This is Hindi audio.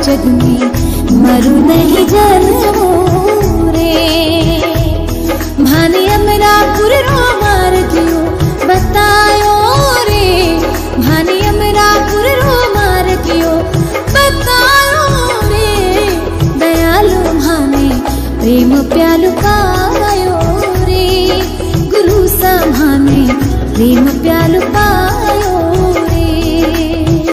जग में मरु नहीं जन्मो रे भाने अमरापुर राम